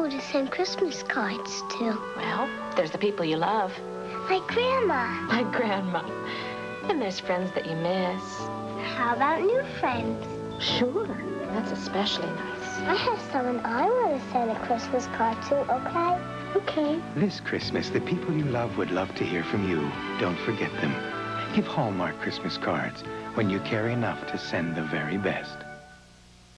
people to send Christmas cards to? Well, there's the people you love. Like Grandma. Like Grandma. And there's friends that you miss. How about new friends? Sure. That's especially nice. I have someone I want to send a Christmas card to, okay? Okay. This Christmas, the people you love would love to hear from you. Don't forget them. Give Hallmark Christmas cards when you care enough to send the very best.